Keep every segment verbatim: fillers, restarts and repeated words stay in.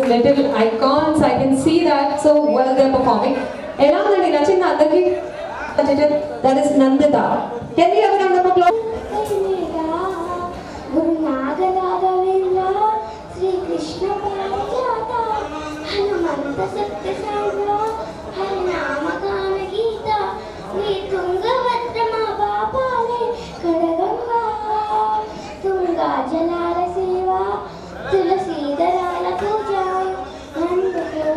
little icons. I can see that so well they're performing. Ela undandi nachinda andarki? That is Nandita. Can we have a round of applause? Guru Naga Raghavendra Sri Krishna Parijata Hanumanta Satya Saiva Harinama Gana Geeta Ni Tungavatra Mabapale Kadaganga Tunga Jalala Seva Tulasidarala Puja Nanduko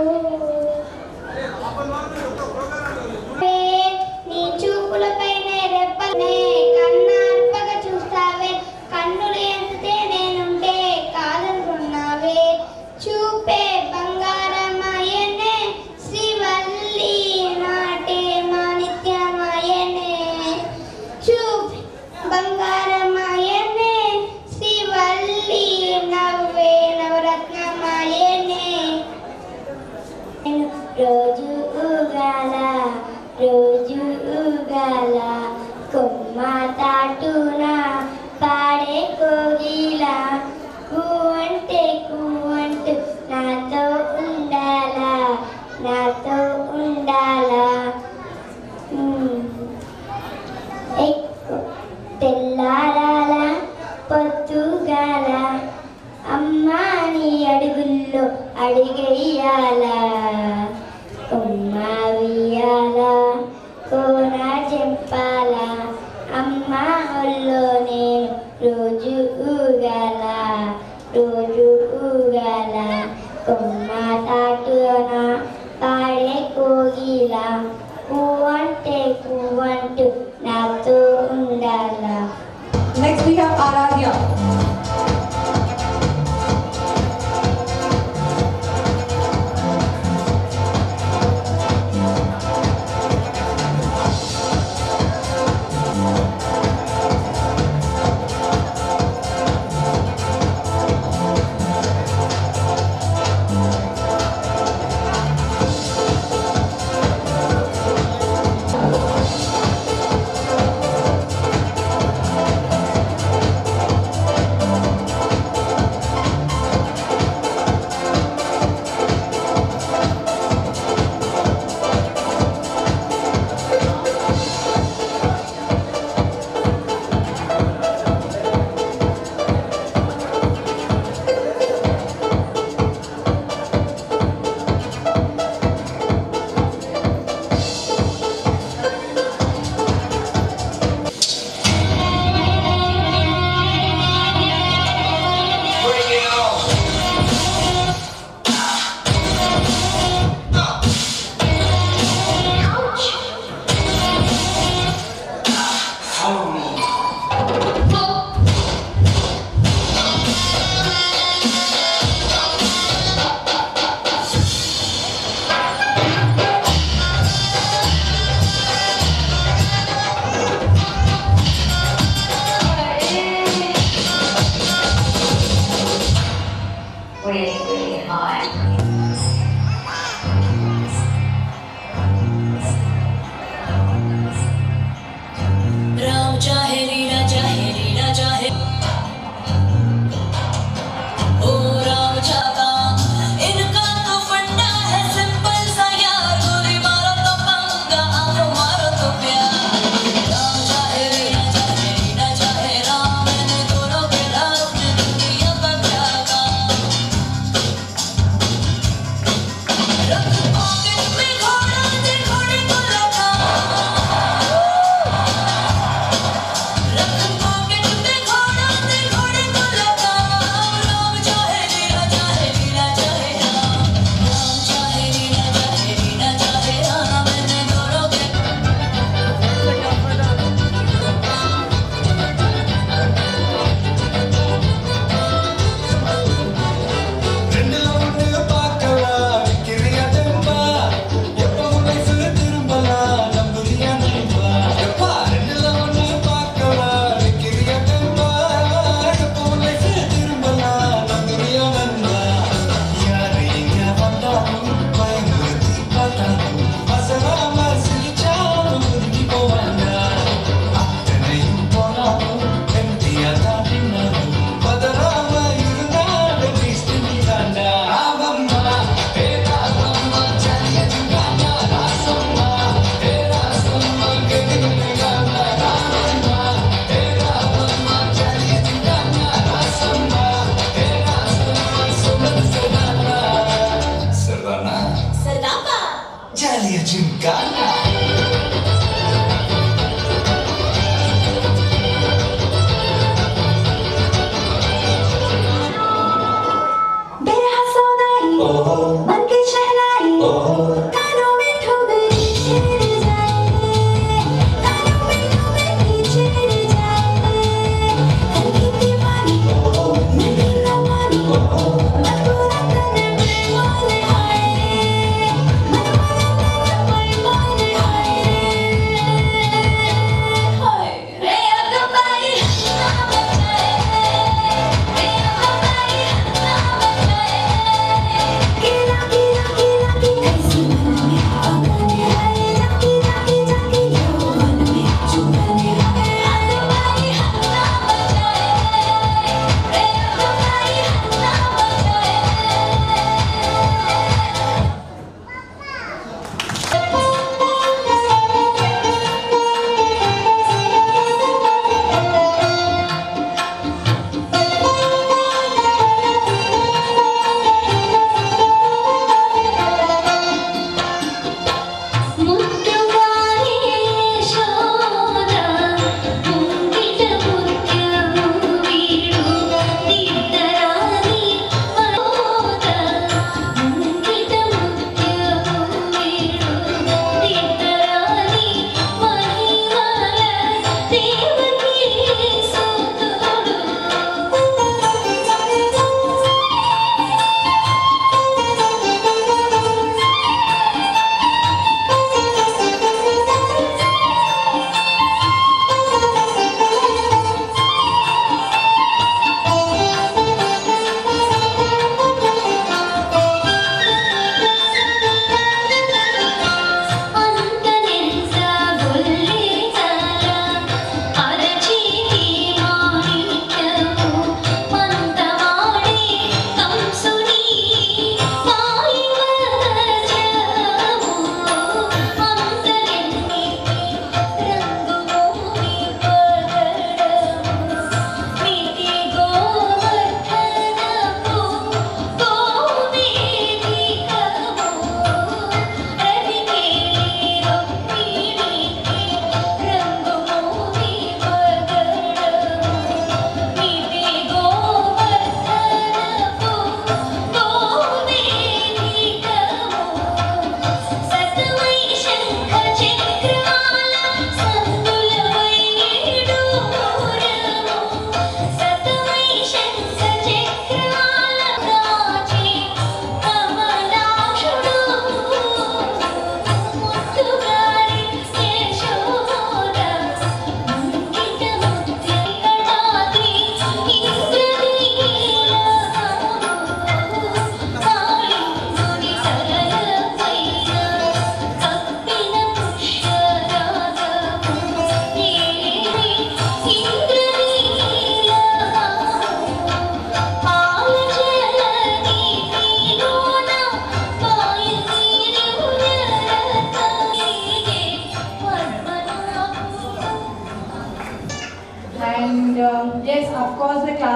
Ni Chupulapaine Reppane Kannarpaga Chustave కన్నులు ఎంతే నేనుంటే కాదనుకున్నావే చూపే బంగారమాయనే శ్రీవల్లి నాటే మాణిక్యమాయనే చూపే బంగారమాయనే శ్రీవల్లి నవ్వే నవరత్నమాయనే రోజు ఉగాల రోజు ఉగాల కొమ్మ తాటున పాడే కోగిలా కూవంటే కూవంటూ నాతో ఉండాలా నాతో ఉండాలా తెల్లారాల పొద్దుగాల అమ్మా నీ అడుగుల్లో అడిగేయాలా కొమ్మ వియ్యాల కోన చెంపాల అమ్మ ఒళ్ళో నేను రోజు ఊగాల రోజు ఊగాల కొమ్మ తాటున పాడే కోగిల పువ్వంటే పువ్వంటూ నాతో ఉండాల. Next we have Aradhya.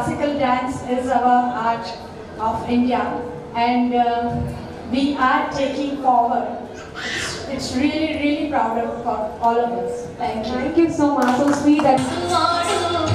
classical dance is our art of India, and uh, we are taking forward. It's, it's really, really proud of for all of us. Thank you. Thank you so much. So sweet and.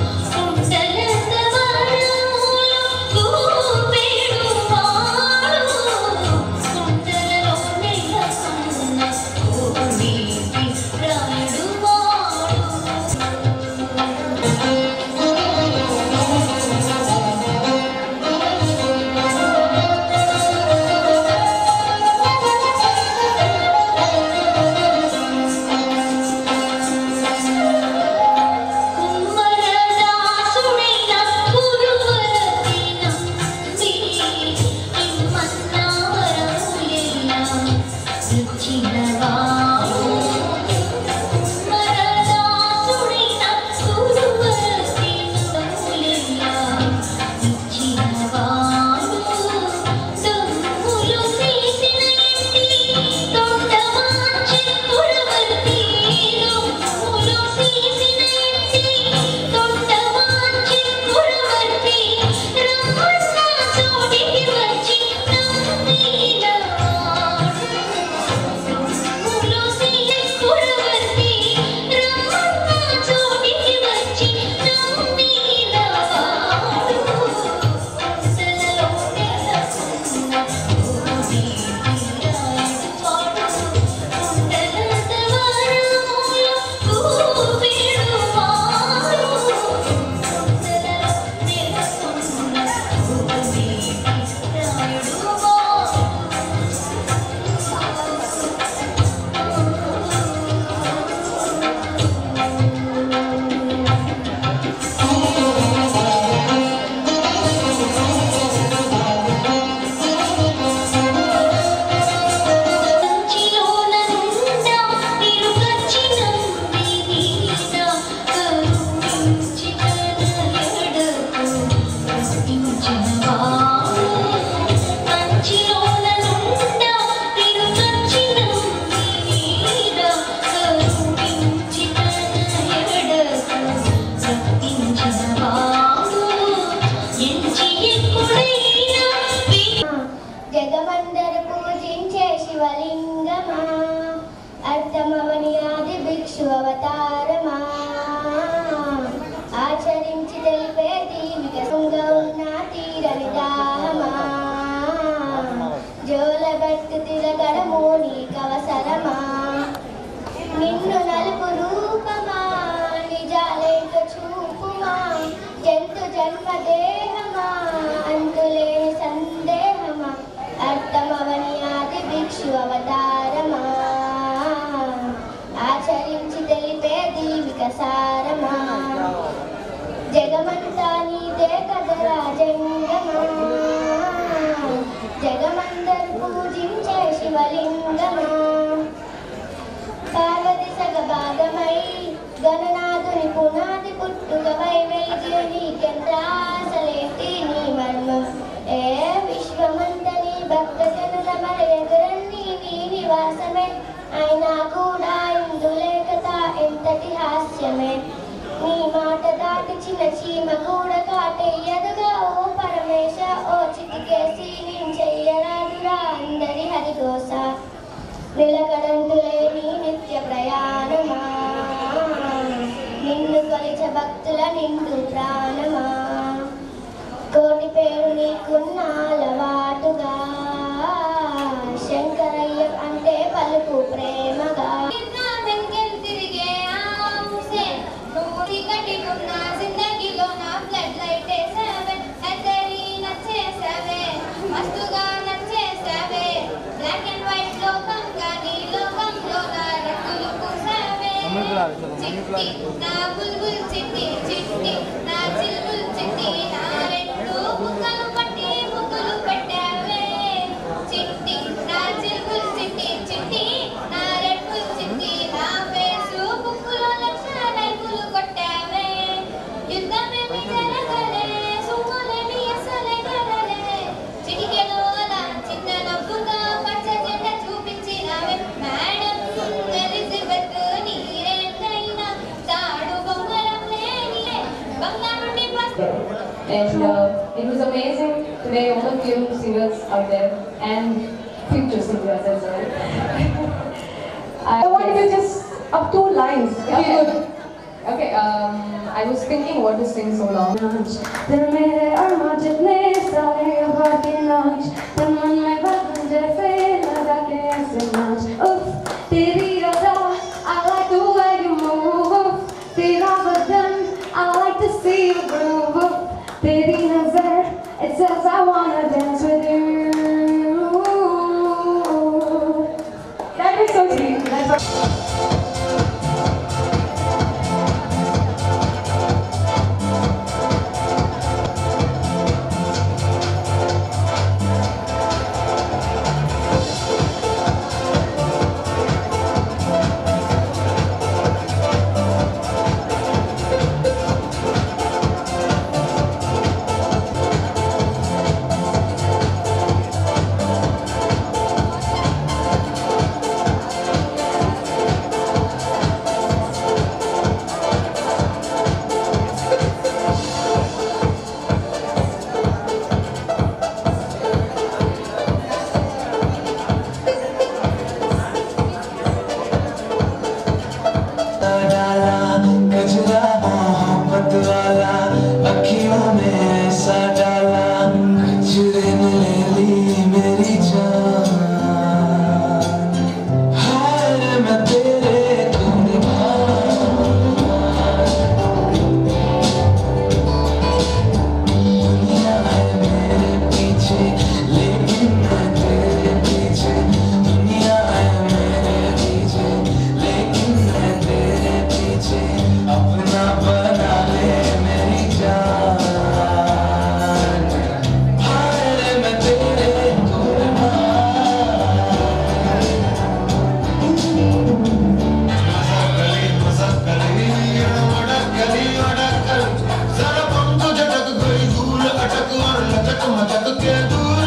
జగమందరు పూజించే శివలింగమా, అర్థమవని ఆది భిక్షు అవతారమా, ఆచరించి తెలిపే దీవిక సుంగా ఉన్న తీరని దాహమా, జోలబట్టు తిరగడము నీకవసరమా, నిన్ను నలుపు రూపమా, నిజాలేక చూపుమా, జంతు జన్మ దేహమా, అంతులేని సందేహమా, అర్థమవని ఆది భిక్షు అవతారమా, ఆచరించి తెలిపే దీవిక సారమా, జగమంతా నీదే కదరా జంగమా, జగమందరు పూజించే శివలింగమా, పార్వతి సగభాగమై గణనాథుని పునాది పుట్టుకవై వెలిగి నీకెంతాసలేటి నీ మర్మం, ఏ విశ్వమంతని భక్త జనుల మరెగరన్ని నీ నివాసమే, అయినా కూడా ఇందులేకత ఎంతటి హాస్యమే, నీ మాట దాటి చిన్న చీమ కూడా కాటేయదుగా ఓ పరమేశ, ఓ చితికేసి నేను చెయ్యరాదురా అందరి హరిగోస, నిలకడంతులేని నిత్య ప్రయాణమా, నిన్ను కొలిచ భక్తుల నిండు ప్రాణమా, కోటి పేరు నీకున్న అలవాటుగా, శంకరయ్య అంటే పలుకు ప్రేమగా, తిరిగే కట్టుకున్న జిందగీలో నా బ్లడ్ లైట్ వేసావే, అందరి నచ్చేసావే, మస్తుగా నచ్చేసావే, బ్లాక్ అండ్ వైట్ లోకంగా నీ లోకంలో నా రంగులు పూసావే, చిట్టి నా బుల్బుల్ చిట్టి చిట్టి నా చిల్బుల్ చిట్టి, నా రెండు బుక్కలు పట్టి ముగ్గులు పెట్టావే, చిట్టి నా చిల్బుల్ చిట్టి చిట్టి నా రెడ్ బుల్ చిట్టి, నా ఫేసు బుక్కులో లక్ష లైకులు కొట్టావే, యుద్ధమేమి జరగలే సుమ్ములేమి అసలే కదలే, చిటికెలోల చిన్న నవ్వుగా పచ్చ జెండ చూపించినావే, మేడం ఎలిజబెత్ నీరేందైనా తాడు బొమ్మలం లేని బంగారు It was amazing today, all of you singers out there and future singers as well. I wanted to just up two lines. If Okay. you could. Okay, um, I was thinking what to sing so long. दिल मेरे अरमा जितने सारे बाकी नाच तन मन में बदन जैसे लगा के ऐसे नाच उफ तेरी अदा I like the way you move उफ तेरा बदन I like to see you groove उफ तेरी नजर it says I wanna dance with you. That was so sweet. That's all. के दूर